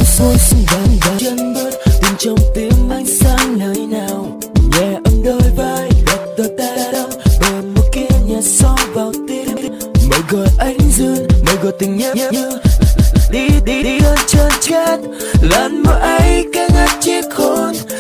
xôi xung vàng và chân bước tìm trong tim anh sang nơi nào nhẹ ấm đôi vai đặt đôi ta đâu bờ một kia nhẹ xó vào tim mời gọi anh dưng mời gọi tình nhớ đi đi đi ơn chân chết lần mơ ấy cái ngắt chiếc hôn